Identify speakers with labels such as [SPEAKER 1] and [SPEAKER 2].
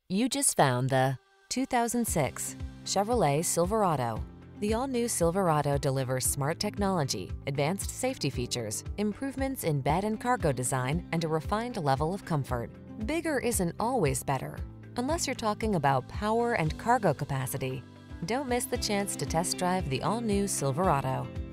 [SPEAKER 1] You just found the 2006 Chevrolet Silverado. The all-new Silverado delivers smart technology, advanced safety features, improvements in bed and cargo design, and a refined level of comfort. Bigger isn't always better, unless you're talking about power and cargo capacity. Don't miss the chance to test drive the all-new Silverado.